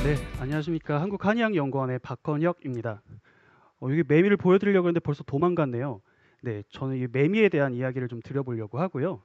네, 안녕하십니까. 한국한의학연구원의 박건혁입니다. 여기 매미를 보여드리려고 했는데 벌써 도망갔네요. 네, 저는 이 매미에 대한 이야기를 좀 드려보려고 하고요.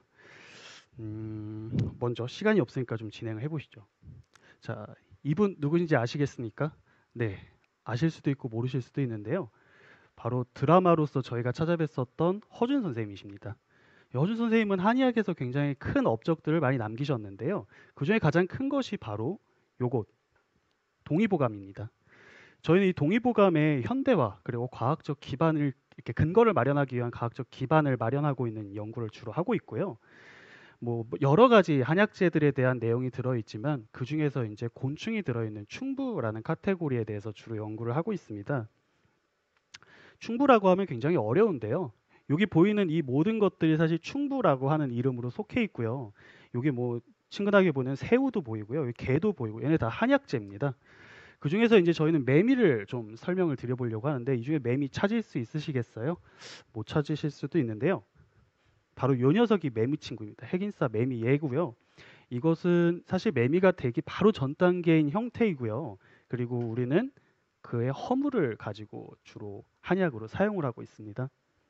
먼저 시간이 없으니까 좀 진행을 해보시죠. 자, 이분 누구인지 아시겠습니까? 네, 아실 수도 있고 모르실 수도 있는데요. 바로 드라마로서 저희가 찾아뵀었던 허준 선생님이십니다. 허준 선생님은 한의학에서 굉장히 큰 업적들을 많이 남기셨는데요. 그 중에 가장 큰 것이 바로 요것, 동의보감입니다. 저희는 이 동의보감의 현대화 그리고 과학적 기반을 이렇게 근거를 마련하기 위한 과학적 기반을 마련하고 있는 연구를 주로 하고 있고요. 뭐 여러 가지 한약재들에 대한 내용이 들어있지만 그 중에서 이제 곤충이 들어있는 충부라는 카테고리에 대해서 주로 연구를 하고 있습니다. 충부라고 하면 굉장히 어려운데요. 여기 보이는 이 모든 것들이 사실 충부라고 하는 이름으로 속해 있고요. 여기 뭐 친근하게 보는 새우도 보이고요. 여기 개도 보이고 얘네 다 한약재입니다. 그 중에서 이제 저희는 매미를 좀 설명을 드려보려고 하는데 이 중에 매미 찾을 수 있으시겠어요? 못 찾으실 수도 있는데요. 바로 요 녀석이 매미 친구입니다. 핵인싸 매미 얘고요. 이것은 사실 매미가 되기 바로 전 단계인 형태이고요. 그리고 우리는 그의 허물을 가지고 주로 한약으로 사용을 하고 있습니다.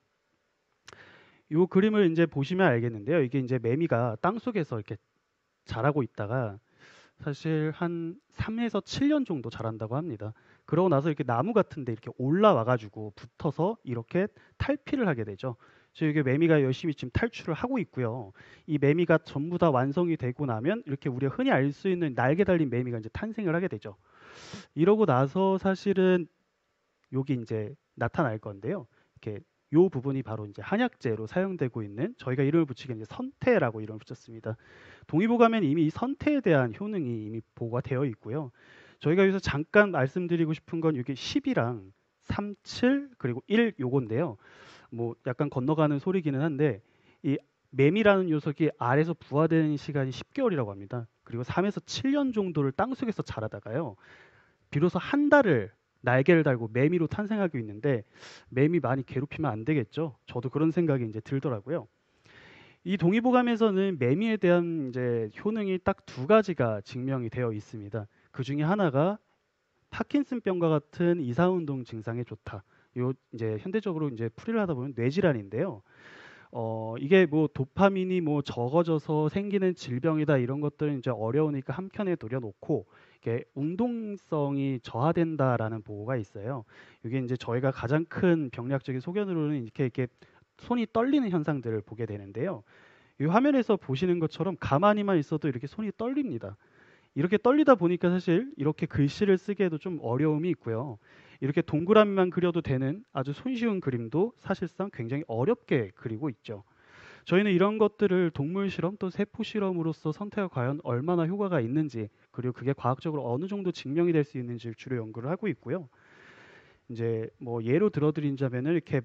이 그림을 이제 보시면 알겠는데요. 이게 이제 매미가 땅 속에서 이렇게 자라고 있다가 사실 한 3에서 7년 정도 자란다고 합니다. 그러고 나서 이렇게 나무 같은 데 이렇게 올라와 가지고 붙어서 이렇게 탈피를 하게 되죠. 그래서 이게 매미가 열심히 지금 탈출을 하고 있고요. 이 매미가 전부 다 완성이 되고 나면 이렇게 우리가 흔히 알 수 있는 날개 달린 매미가 이제 탄생을 하게 되죠. 이러고 나서 사실은 여기 이제 나타날 건데요. 이렇게 요 부분이 바로 이제 한약재로 사용되고 있는 저희가 이름을 붙이기 이제 선태라고 이름을 붙였습니다. 동의보감엔 이미 이 선태에 대한 효능이 이미 보고가 되어 있고요. 저희가 여기서 잠깐 말씀드리고 싶은 건 여기 10이랑 3, 7 그리고 1 요건데요. 뭐 약간 건너가는 소리기는 한데 이 매미라는 녀석이 알에서 부화되는 시간이 10개월이라고 합니다. 그리고 3에서 7년 정도를 땅속에서 자라다가요. 비로소 한 달을 날개를 달고 매미로 탄생하고 있는데 매미 많이 괴롭히면 안 되겠죠. 저도 그런 생각이 이제 들더라고요. 이 동의보감에서는 매미에 대한 이제 효능이 딱 두 가지가 증명이 되어 있습니다. 그 중에 하나가 파킨슨병과 같은 이상운동 증상에 좋다. 요 이제 현대적으로 이제 풀이를 하다 보면 뇌질환인데요. 이게 뭐 도파민이 뭐 적어져서 생기는 질병이다 이런 것들은 이제 어려우니까 한켠에 돌려놓고 이게 운동성이 저하된다라는 보고가 있어요. 이게 이제 저희가 가장 큰 병리학적인 소견으로는 이렇게 손이 떨리는 현상들을 보게 되는데요. 이 화면에서 보시는 것처럼 가만히만 있어도 이렇게 손이 떨립니다. 이렇게 떨리다 보니까 사실 이렇게 글씨를 쓰기에도 좀 어려움이 있고요. 이렇게 동그라미만 그려도 되는 아주 손쉬운 그림도 사실상 굉장히 어렵게 그리고 있죠. 저희는 이런 것들을 동물 실험 또 세포 실험으로서 선택이 과연 얼마나 효과가 있는지 그리고 그게 과학적으로 어느 정도 증명이 될 수 있는지를 주로 연구를 하고 있고요. 이제 뭐 예로 들어드린다면은 이렇게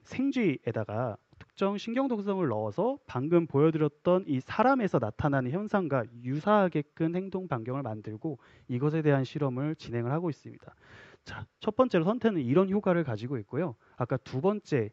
생쥐에다가 특정 신경 독성을 넣어서 방금 보여드렸던 이 사람에서 나타나는 현상과 유사하게끔 행동 반경을 만들고 이것에 대한 실험을 진행을 하고 있습니다. 자, 첫 번째로 선택은 이런 효과를 가지고 있고요. 아까 두 번째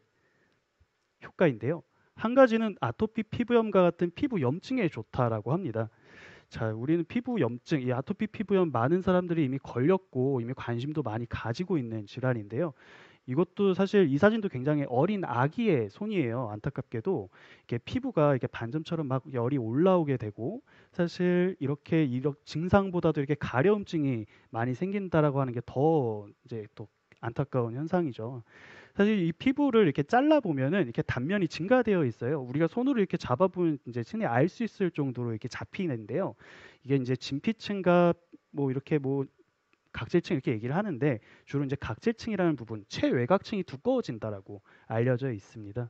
효과인데요. 한 가지는 아토피 피부염과 같은 피부 염증에 좋다라고 합니다. 자, 우리는 피부 염증, 이 아토피 피부염 많은 사람들이 이미 걸렸고 이미 관심도 많이 가지고 있는 질환인데요. 이것도 사실 이 사진도 굉장히 어린 아기의 손이에요. 안타깝게도 이렇게 피부가 이렇게 반점처럼 막 열이 올라오게 되고 사실 이렇게 이런 증상보다도 이렇게 가려움증이 많이 생긴다라고 하는 게 더 이제 또 안타까운 현상이죠. 사실 이 피부를 이렇게 잘라 보면은 이렇게 단면이 증가되어 있어요. 우리가 손으로 이렇게 잡아보면 이제 흔히 알 수 있을 정도로 이렇게 잡히는데요. 이게 이제 진피층과 뭐 이렇게 뭐 각질층 이렇게 얘기를 하는데 주로 이제 각질층이라는 부분, 최외곽층이 두꺼워진다라고 알려져 있습니다.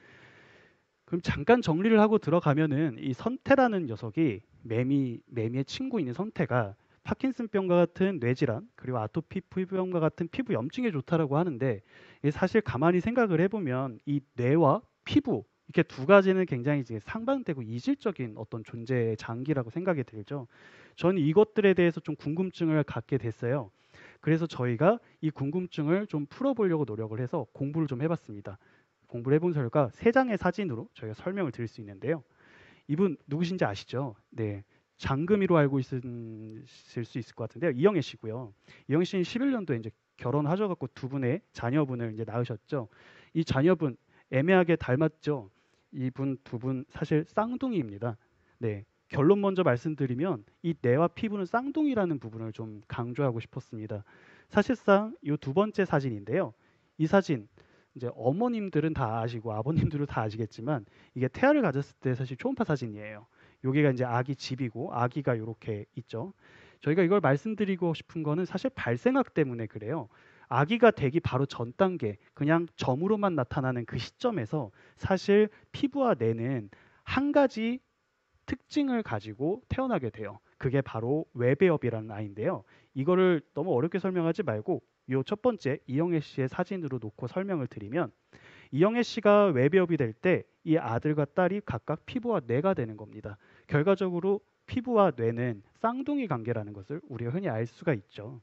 그럼 잠깐 정리를 하고 들어가면은 이 선태라는 녀석이 매미의 친구인 선태가 파킨슨병과 같은 뇌질환 그리고 아토피 피부염과 같은 피부 염증에 좋다라고 하는데 이게 사실 가만히 생각을 해보면 이 뇌와 피부 이렇게 두 가지는 굉장히 이제 상반되고 이질적인 어떤 존재의 장기라고 생각이 들죠. 저는 이것들에 대해서 좀 궁금증을 갖게 됐어요. 그래서 저희가 이 궁금증을 좀 풀어보려고 노력을 해서 공부를 좀 해봤습니다. 공부를 해본 결과 세 장의 사진으로 저희가 설명을 드릴 수 있는데요. 이분 누구신지 아시죠? 네, 장금이로 알고 있으실 수 있을 것 같은데요. 이영애 씨고요. 이영애 씨는 11년도에 이제 결혼하셔갖고 두 분의 자녀분을 이제 낳으셨죠. 이 자녀분 애매하게 닮았죠. 이분 두 분 사실 쌍둥이입니다. 네. 결론 먼저 말씀드리면 이 뇌와 피부는 쌍둥이라는 부분을 좀 강조하고 싶었습니다. 사실상 이 두 번째 사진인데요. 이 사진 이제 어머님들은 다 아시고 아버님들은 다 아시겠지만 이게 태아를 가졌을 때 사실 초음파 사진이에요. 여기가 이제 아기 집이고 아기가 이렇게 있죠. 저희가 이걸 말씀드리고 싶은 거는 사실 발생학 때문에 그래요. 아기가 되기 바로 전 단계, 그냥 점으로만 나타나는 그 시점에서 사실 피부와 뇌는 한 가지 특징을 가지고 태어나게 돼요. 그게 바로 외배업이라는 아이인데요. 이거를 너무 어렵게 설명하지 말고 요 첫 번째 이영애 씨의 사진으로 놓고 설명을 드리면 이영애 씨가 외배업이 될 때 이 아들과 딸이 각각 피부와 뇌가 되는 겁니다. 결과적으로 피부와 뇌는 쌍둥이 관계라는 것을 우리가 흔히 알 수가 있죠.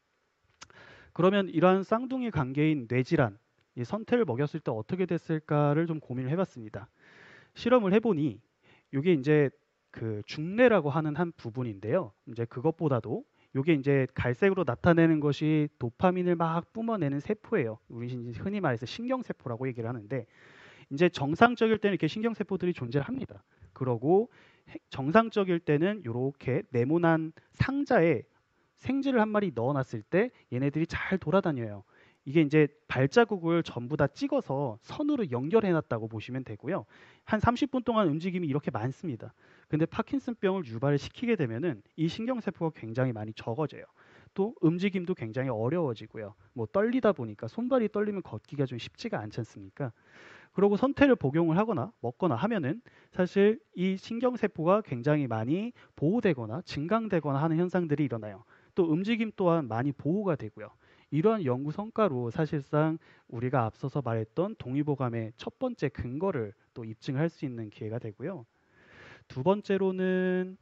그러면 이러한 쌍둥이 관계인 뇌질환, 이 선택을 먹였을 때 어떻게 됐을까를 좀 고민을 해봤습니다. 실험을 해보니 이게 이제 그 중뇌라고 하는 한 부분인데요. 이제 그것보다도 이게 이제 갈색으로 나타내는 것이 도파민을 막 뿜어내는 세포예요. 우리 흔히 말해서 신경세포라고 얘기를 하는데 이제 정상적일 때는 이렇게 신경세포들이 존재합니다. 그러고 정상적일 때는 이렇게 네모난 상자에 생쥐를 한 마리 넣어놨을 때 얘네들이 잘 돌아다녀요. 이게 이제 발자국을 전부 다 찍어서 선으로 연결해놨다고 보시면 되고요. 한 30분 동안 움직임이 이렇게 많습니다. 근데 파킨슨병을 유발을 시키게 되면은 이 신경세포가 굉장히 많이 적어져요. 또 움직임도 굉장히 어려워지고요. 뭐 떨리다 보니까 손발이 떨리면 걷기가 좀 쉽지가 않지 않습니까? 그리고 선택을 복용을 하거나 먹거나 하면은 사실 이 신경세포가 굉장히 많이 보호되거나 증강되거나 하는 현상들이 일어나요. 또 움직임 또한 많이 보호가 되고요. 이러한 연구 성과로 사실상 우리가 앞서서 말했던 동의보감의 첫 번째 근거를 또 입증할 수 있는 기회가 되고요. 두 번째로는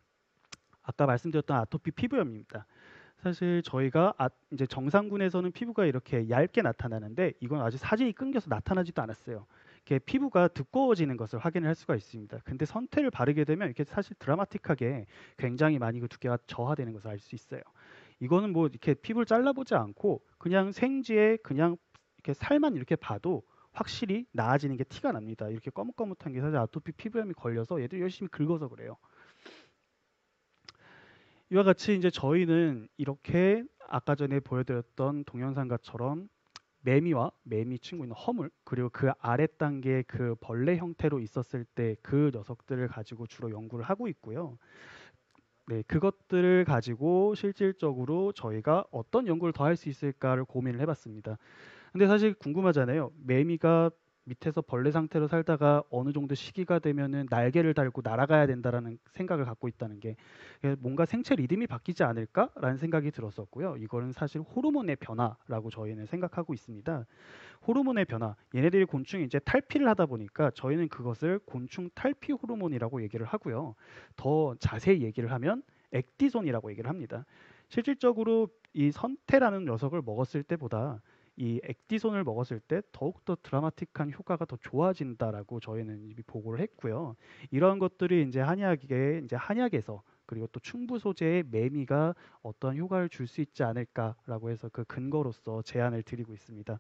아까 말씀드렸던 아토피 피부염입니다. 사실 저희가 이제 정상군에서는 피부가 이렇게 얇게 나타나는데 이건 아직 사진이 끊겨서 나타나지도 않았어요. 이렇게 피부가 두꺼워지는 것을 확인을 할 수가 있습니다. 근데 선택을 바르게 되면 이렇게 사실 드라마틱하게 굉장히 많이 그 두께가 저하되는 것을 알 수 있어요. 이거는 뭐 이렇게 피부를 잘라보지 않고 그냥 생지에 그냥 이렇게 살만 이렇게 봐도 확실히 나아지는 게 티가 납니다. 이렇게 거뭇거뭇한 게 사실 아토피 피부염이 걸려서 얘들 열심히 긁어서 그래요. 이와 같이 이제 저희는 이렇게 아까 전에 보여드렸던 동영상과처럼 매미와 매미 친구 있는 허물 그리고 그 아래 단계 그 벌레 형태로 있었을 때 그 녀석들을 가지고 주로 연구를 하고 있고요. 네, 그것들을 가지고 실질적으로 저희가 어떤 연구를 더 할 수 있을까를 고민을 해봤습니다. 근데 사실 궁금하잖아요. 매미가 밑에서 벌레 상태로 살다가 어느 정도 시기가 되면은 날개를 달고 날아가야 된다라는 생각을 갖고 있다는 게 뭔가 생체 리듬이 바뀌지 않을까라는 생각이 들었었고요. 이거는 사실 호르몬의 변화라고 저희는 생각하고 있습니다. 호르몬의 변화, 얘네들이 곤충이 이제 탈피를 하다 보니까 저희는 그것을 곤충 탈피 호르몬이라고 얘기를 하고요. 더 자세히 얘기를 하면 액티존이라고 얘기를 합니다. 실질적으로 이 선테라는 녀석을 먹었을 때보다 이 액티손을 먹었을 때 더욱더 드라마틱한 효과가 더 좋아진다라고 저희는 이미 보고를 했고요. 이런 것들이 이제 한약에서 그리고 또 충부 소재의 매미가 어떤 효과를 줄 수 있지 않을까라고 해서 그 근거로서 제안을 드리고 있습니다.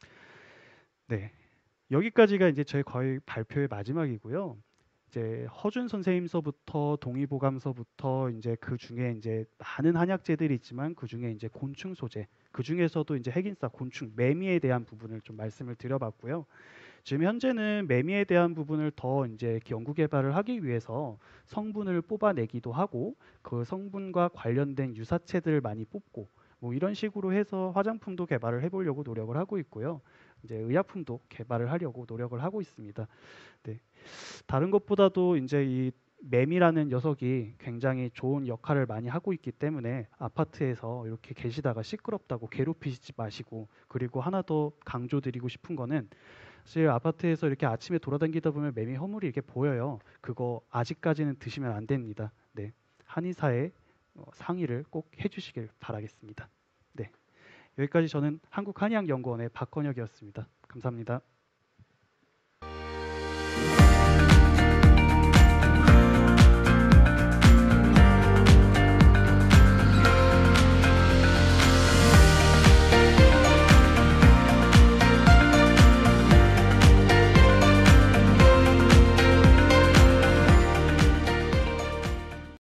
네. 여기까지가 이제 저희 거의 발표의 마지막이고요. 이제 허준 선생님서부터 동의보감서부터 이제 그 중에 이제 많은 한약재들이 있지만 그 중에 이제 곤충 소재, 그 중에서도 이제 핵인싸 곤충 매미에 대한 부분을 좀 말씀을 드려봤고요. 지금 현재는 매미에 대한 부분을 더 이제 연구 개발을 하기 위해서 성분을 뽑아내기도 하고 그 성분과 관련된 유사체들을 많이 뽑고 뭐 이런 식으로 해서 화장품도 개발을 해보려고 노력을 하고 있고요. 이제 의약품도 개발을 하려고 노력을 하고 있습니다. 네. 다른 것보다도 이제 이 매미라는 녀석이 굉장히 좋은 역할을 많이 하고 있기 때문에 아파트에서 이렇게 계시다가 시끄럽다고 괴롭히지 마시고 그리고 하나 더 강조드리고 싶은 거는 사실 아파트에서 이렇게 아침에 돌아다니다 보면 매미 허물이 이렇게 보여요. 그거 아직까지는 드시면 안 됩니다. 네. 한의사의 상의를 꼭 해주시길 바라겠습니다. 네. 여기까지 저는 한국한의학연구원의 박건혁이었습니다. 감사합니다.